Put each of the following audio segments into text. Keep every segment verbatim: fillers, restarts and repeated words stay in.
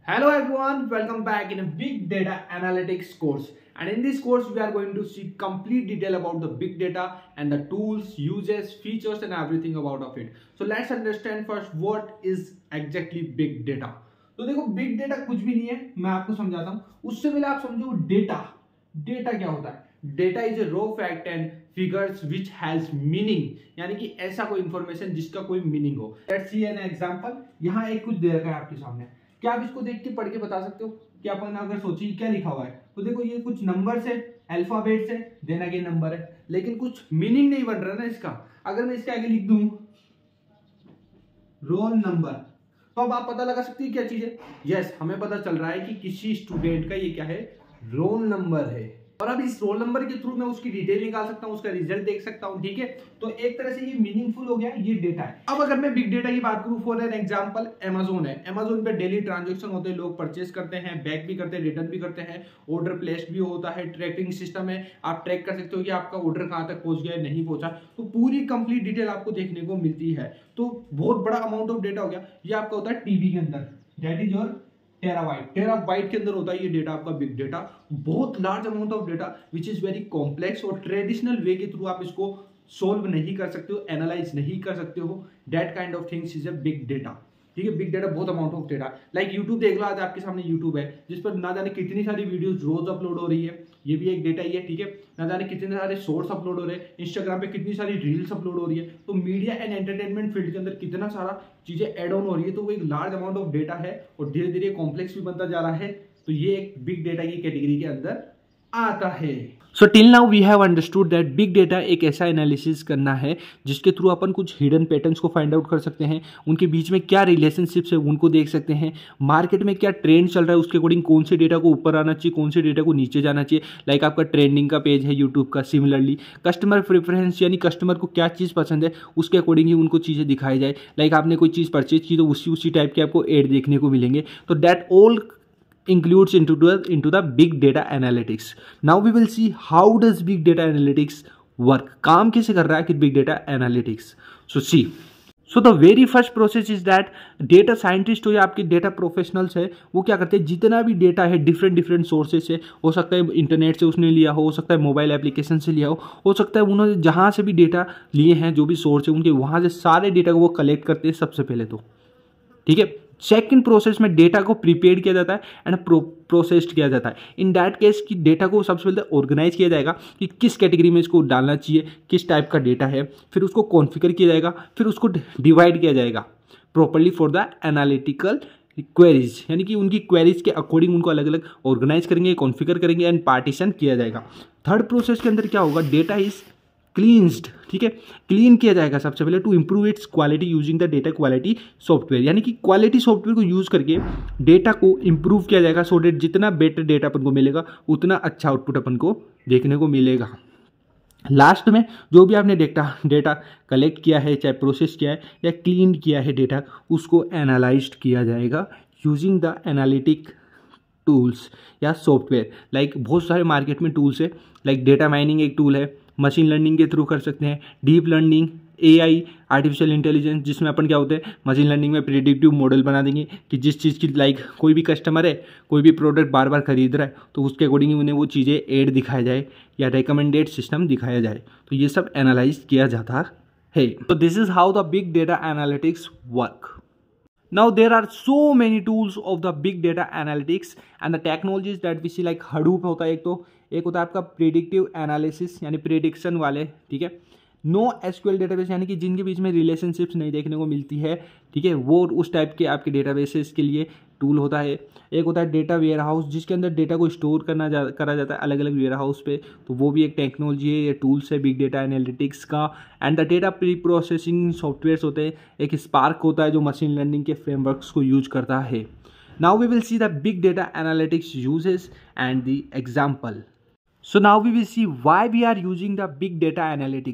Hello everyone, welcome back in a big data analytics course. And in this course, we are going to see complete detail about the big data and the tools, uses, features and everything about of it. So let's understand first what is exactly big data. तो देखो big data कुछ भी नहीं है, मैं आपको समझाता हूँ. उससे पहले आप समझो data. Data क्या होता है? Data is a raw fact and figures which has meaning. यानी कि ऐसा कोई इंफॉर्मेशन जिसका कोई मीनिंग हो. Let's see an example. यहाँ एक कुछ दे रखा है आपके सामने. क्या आप इसको देख के पढ़ के बता सकते हो कि अपन अगर सोचिए क्या लिखा हुआ है, तो देखो ये कुछ नंबर्स है, अल्फाबेट्स है, देन अगेन नंबर है, लेकिन कुछ मीनिंग नहीं बन रहा ना इसका. अगर मैं इसके आगे लिख दूं रोल नंबर, तो अब आप पता लगा सकते हैं क्या चीज है. यस, हमें पता चल रहा है कि किसी स्टूडेंट का ये क्या है, रोल नंबर है. और अब इस रोल नंबर के थ्रू मैं उसकी डिटेल निकाल सकता हूं, उसका रिजल्ट देख सकता हूं. ठीक है, तो एक तरह से ये मीनिंगफुल हो गया, ये डेटा है. अब अगर मैं बिग डेटा की बात करूं, फॉर एन एग्जांपल अमेज़न है. अमेज़न पे डेली ट्रांजैक्शन होते हैं, लोग परचेस करते हैं, बैक भी करते हैं, रिटर्न भी करते हैं, ऑर्डर प्लेस्ड भी होता है, ट्रैकिंग सिस्टम है, आप ट्रैक कर सकते हो कि आपका ऑर्डर कहां तक पहुंच गया, नहीं पहुंचा. तो पूरी कंप्लीट डिटेल आपको देखने को मिलती है. तो बहुत बड़ा अमाउंट ऑफ डेटा हो गया. ये आपका होता है टीबी के अंदर, that is your terabyte. Terabyte के अंदर होता है ये डेटा, आपका बिग डेटा. बहुत large amount of data which is very complex, और ट्रेडिशनल वे के थ्रू आप इसको सोल्व नहीं कर सकते हो, एनालाइज नहीं कर सकते हो. That kind of things is a big data. ठीक है, बिग डेटा बहुत amount of data. Like YouTube देख लो, आज आपके सामने यूट्यूब है जिस पर ना जाने कितनी सारी वीडियोस रोज अपलोड हो रही है, ये भी एक डेटा ही है. ठीक है, ना जाने कितने सारे शॉर्ट्स अपलोड हो रहे हैं, इंस्टाग्राम पे कितनी सारी रील्स अपलोड हो रही है. तो मीडिया एंड एंटरटेनमेंट फील्ड के अंदर कितना सारा चीजें एड ऑन हो रही है. तो वो एक लार्ज अमाउंट ऑफ डेटा है और धीरे धीरे कॉम्प्लेक्स भी बनता जा रहा है. तो ये एक बिग डेटा की कैटेगरी के अंदर आता है. So till now we have understood that big data एक ऐसा एनालिसिस करना है जिसके थ्रू अपन कुछ हिडन पैटर्न्स को फाइंड आउट कर सकते हैं, उनके बीच में क्या रिलेशनशिप्स है उनको देख सकते हैं, मार्केट में क्या ट्रेंड चल रहा है उसके अकॉर्डिंग कौन से डेटा को ऊपर आना चाहिए, कौन से डेटा को नीचे जाना चाहिए. लाइक आपका ट्रेंडिंग का पेज है यूट्यूब का, सिमिलरली कस्टमर प्रेफरेंस यानी कस्टमर को क्या चीज़ पसंद है उसके अकॉर्डिंग ही उनको चीज़ें दिखाई जाए. लाइक आपने कोई चीज़ परचेज की तो उसी उसी टाइप के आपको एड देखने को मिलेंगे. तो that all includes into the into the big data analytics. Now we will see how does big data analytics work. काम कैसे कर रहा है कि big data analytics. So see, so the very first process is that data scientist हो या आपके data professionals है, वो क्या करते हैं, जितना भी डेटा है डिफरेंट डिफरेंट सोर्सेज से, हो सकता है इंटरनेट से उसने लिया हो, हो सकता है मोबाइल एप्लीकेशन से लिया हो, हो सकता है उन्होंने जहाँ से भी डेटा लिए हैं, जो भी सोर्स है उनके, वहाँ से सारे डेटा को वो कलेक्ट करते हैं सबसे पहले तो. ठीक है, सेकंड प्रोसेस में डेटा को प्रिपेयर किया जाता है एंड प्रोसेस्ड किया जाता है. इन दैट केस की डेटा को सबसे पहले ऑर्गेनाइज किया जाएगा कि किस कैटेगरी में इसको डालना चाहिए, किस टाइप का डेटा है, फिर उसको कॉन्फ़िगर किया जाएगा, फिर उसको डिवाइड किया जाएगा properly for the analytical queries. यानी कि उनकी क्वेरीज के अकॉर्डिंग उनको अलग अलग ऑर्गेनाइज करेंगे, कॉन्फ़िगर करेंगे एंड पार्टीशन किया जाएगा. थर्ड प्रोसेस के अंदर क्या होगा, डेटा इज क्लींस्ड. ठीक है, क्लीन किया जाएगा सबसे पहले to improve its quality using the data quality software. यानी कि क्वालिटी सॉफ्टवेयर को यूज करके डेटा को इंप्रूव किया जाएगा, सो डेट जितना बेटर डेटा अपन को मिलेगा उतना अच्छा आउटपुट अपन को देखने को मिलेगा. लास्ट में जो भी आपने डेटा डेटा कलेक्ट किया है, चाहे प्रोसेस किया है या क्लीन किया है डेटा, उसको एनालाइज्ड किया जाएगा यूजिंग द एनालिटिक टूल्स या सॉफ्टवेयर. लाइक बहुत सारे मार्केट में टूल्स है, लाइक डेटा माइनिंग एक टूल है, मशीन लर्निंग के थ्रू कर सकते हैं, deep learning, AI, artificial intelligence, जिसमें अपन क्या होते हैं, मशीन लर्निंग में प्रिडिक्टिव मॉडल बना देंगे कि जिस चीज़ की, लाइक कोई भी कस्टमर है, कोई भी प्रोडक्ट बार बार खरीद रहा है, तो उसके अकॉर्डिंग उन्हें वो चीज़ें एड दिखाया जाए या रिकमेंडेड सिस्टम दिखाया जाए. तो ये सब एनालाइज किया जाता है. तो this is how the big data analytics work. Now there are so many tools of the big data analytics and the technologies that we see, like Hadoop होता है एक, तो एक होता है आपका प्रेडिक्टिव एनालिसिस यानी प्रेडिक्शन वाले. ठीक है, नो एसक्यूएल डेटाबेस यानी कि जिनके बीच में रिलेशनशिप्स नहीं देखने को मिलती है. ठीक है, वो उस टाइप के आपके डेटाबेसेस के लिए टूल होता है. एक होता है डेटा वेयर हाउस, जिसके अंदर डेटा को स्टोर करना जा करा जाता है अलग अलग वेयर हाउस पे. तो वो भी एक टेक्नोलॉजी है, ये टूल्स है बिग डेटा एनालिटिक्स का. And the data pre processing softwares होते हैं. एक स्पार्क होता है जो मशीन लर्निंग के फ्रेमवर्क्स को यूज करता है. Now we will see the big data analytics uses and the example. So now we will see why we are using the big data analytics.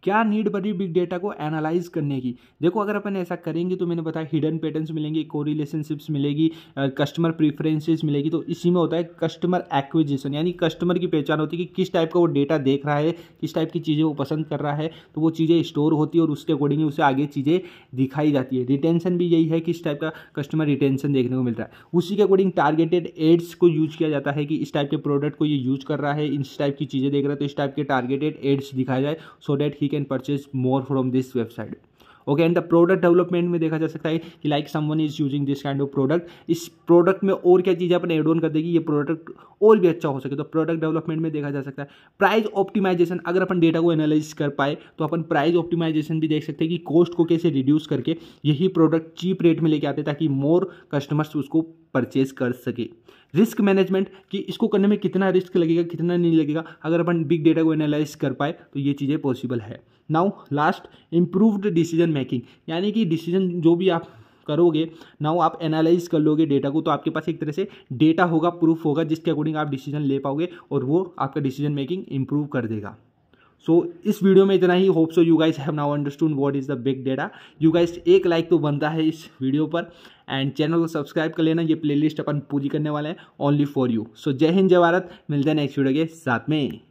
क्या नीड पड़ी big data को analyze करने की? देखो अगर अपन ऐसा करेंगे तो मैंने बताया हिडन पैटर्न्स मिलेंगे, कोरिलेशनशिप्स मिलेगी, कस्टमर प्रीफरेंसेस मिलेगी। तो इसी में होता है कस्टमर एक्विजिशन, यानी कस्टमर की पहचान होती है कि किस टाइप का वो डेटा देख रहा है, किस टाइप की चीज़ें वो पसंद कर रहा है, तो वो चीज़ें स्टोर होती है और उसके अकॉर्डिंग उसे आगे चीज़ें दिखाई जाती है। रिटेंशन भी यही है, किस टाइप का कस्टमर रिटेंशन देखने को मिल रहा है। उसी के अकॉर्डिंग टारगेटेड एड्स को यूज किया जाता है कि इस टाइप के प्रोडक्ट को ये यूज कर रहा है, इस टाइप की चीज़ें देख रहा है, तो इस टाइप के टारगेटेड एड्स दिखाया जाए so that he can purchase more from this website. Okay, and the product development में देखा जा सकता है कि like someone is using this kind of product, इस प्रोडक्ट में और क्या चीज़ें अपन एड ऑन कर देगी ये प्रोडक्ट और भी अच्छा हो सके, तो प्रोडक्ट डेवलपमेंट में देखा जा सकता है। प्राइस ऑप्टिमाइजेशन, अगर अपन डेटा को एनालाइज कर पाए तो अपन प्राइस ऑप्टिमाइजेशन भी देख सकते हैं कि कॉस्ट को कैसे रिड्यूस करके यही प्रोडक्ट चीप रेट में लेके आते हैं ताकि मोर कस्टमर्स उसको परचेज कर सके। रिस्क मैनेजमेंट, कि इसको करने में कितना रिस्क लगेगा कितना नहीं लगेगा, अगर अपन बिग डेटा को एनालाइज कर पाए तो ये चीज़ें पॉसिबल है। Now last, improved decision making, यानी कि डिसीजन जो भी आप करोगे नाउ आप एनालाइज कर लोगे डेटा को, तो आपके पास एक तरह से डेटा होगा, प्रूफ होगा, जिसके अकॉर्डिंग आप डिसीजन ले पाओगे और वो आपका डिसीजन मेकिंग इंप्रूव कर देगा। सो so, इस वीडियो में इतना ही। Hope so you guys have now understood what is the big data. You guys एक लाइक तो बनता है इस वीडियो पर, एंड चैनल को सब्सक्राइब कर लेना। ये प्लेलिस्ट अपन पूरी करने वाले हैं ओनली फॉर यू। सो जय हिंद, जय भारत, मिलते हैं नेक्स्ट वीडियो के साथ में।